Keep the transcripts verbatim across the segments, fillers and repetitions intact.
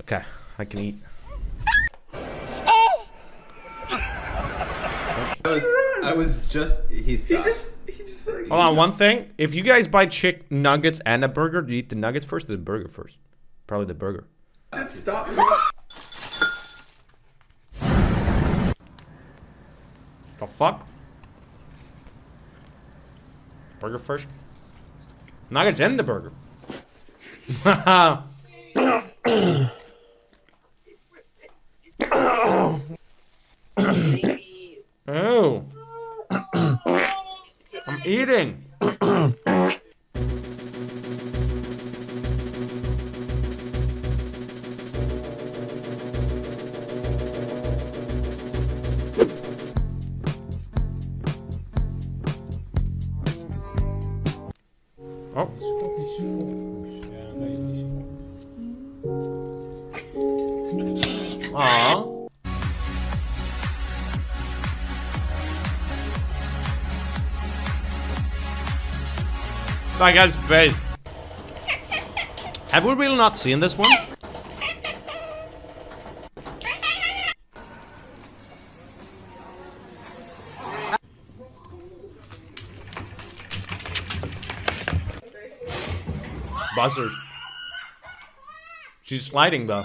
Okay, I can eat. I was, I was just he stopped. He just he just like, Hold on, one thing. If you guys buy chick nuggets and a burger, do you eat the nuggets first or the burger first? Probably the burger. Did stop. The fuck? Burger first? Nuggets and the burger. Oh. I'm eating. Oh. Aww. That guy's face. Have we really not seen this one? Buzzers. She's sliding though.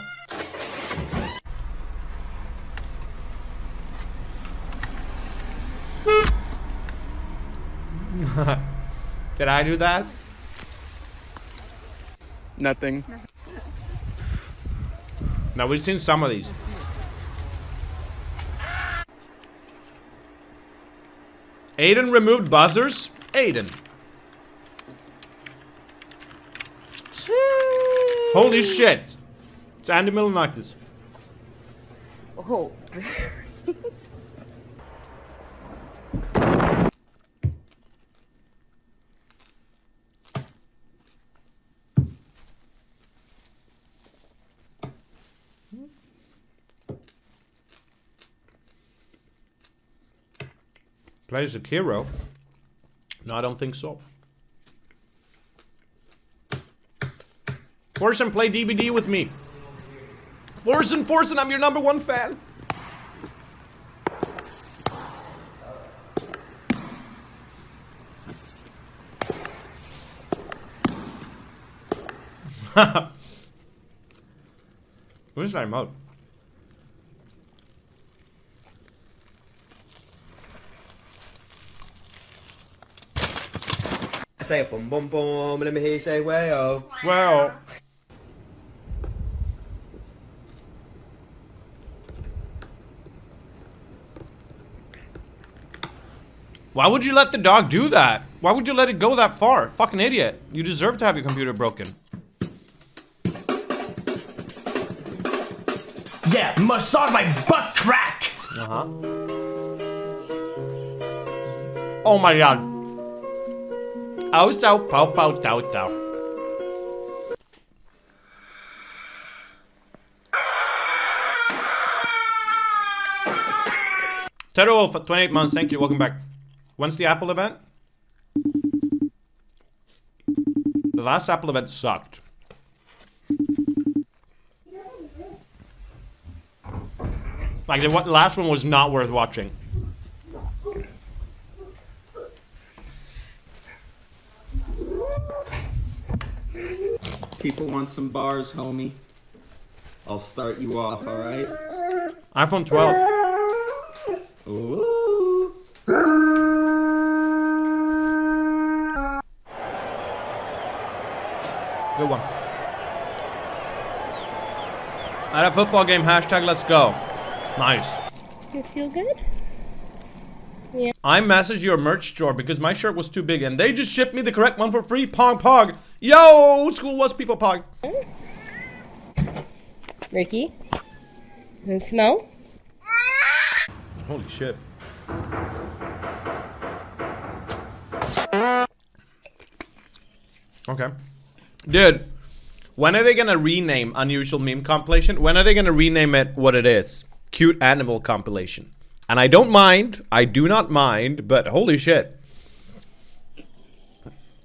Did I do that? Nothing. No, we've seen some of these. Aiden removed buzzers? Aiden. Holy shit. It's Andy Milonakis. Oh. Plays a hero? No, I don't think so. Forsen, play D B D with me. Forsen, Forsen, I'm your number one fan. Who's that mode? I say bum bum bum, let me hear you say way-oh. Well. Why would you let the dog do that? Why would you let it go that far? Fucking idiot. You deserve to have your computer broken. Yeah, massage my butt crack! Uh-huh. Oh my god. Oh, so pow pow tow tow. Tero for twenty-eight months, thank you, welcome back. When's the Apple event? The last Apple event sucked. Like, the last one was not worth watching. People want some bars, homie. I'll start you off, alright? iPhone twelve. Ooh. Good one. At a football game, hashtag let's go. Nice. You feel good? Yeah. I messaged your merch store because my shirt was too big and they just shipped me the correct one for free. Pong pong. Yo, school was people pong. Ricky? And Snow? Holy shit. Okay. Dude, when are they gonna rename Unusual Meme Compilation? When are they gonna rename it what it is? Cute Animal Compilation. And I don't mind, I do not mind, but holy shit.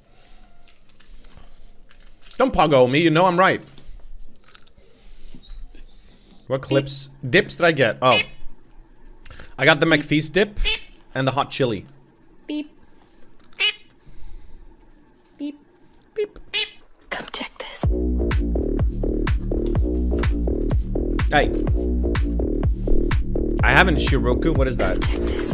Don't poggo me, you know I'm right. What clips? Dips did I get? Oh. I got the McFeast dip and the hot chili. Beep. Beep. Beep. Come check this. Hey. I haven't Shiroku. What is that? Check this.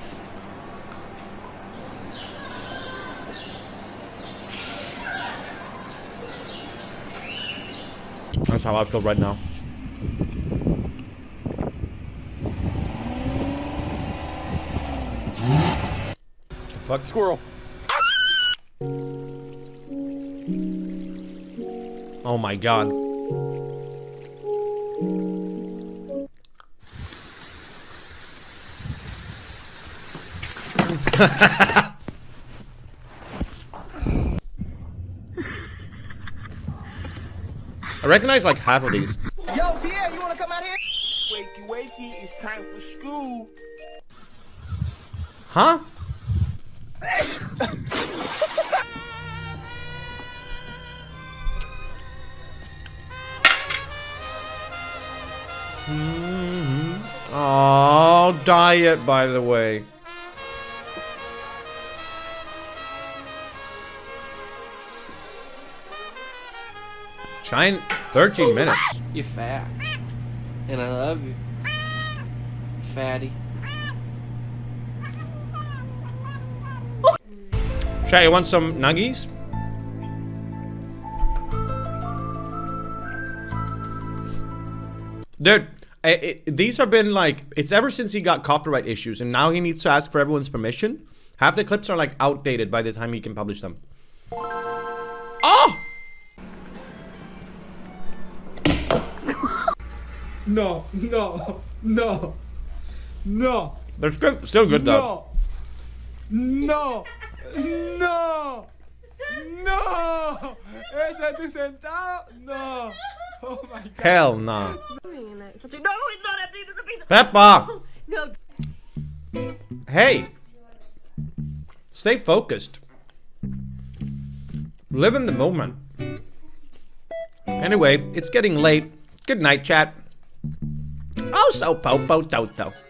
That's how I feel right now. Fuck squirrel. Oh my god. I recognize like half of these. Yo, Pierre, you wanna come out here? Wakey, wakey, it's time for school. Huh? Mm-hmm. Oh, diet, by the way. Shine thirteen minutes. You're fat. And I love you. Fatty. Shay, you want some nuggies? Dude, I, it, these have been like, it's ever since he got copyright issues and now he needs to ask for everyone's permission. Half the clips are like outdated by the time he can publish them. Oh! No, no, no, no. They're good, still good though. No, no, no. ¿Ese es tu sentado? No. Oh my god. Hell nah. No, it's not a pizza, it's a pizza. Peppa! No. Hey! Stay focused. Live in the moment. Anyway, it's getting late. Good night, chat. Oh, so po po toto.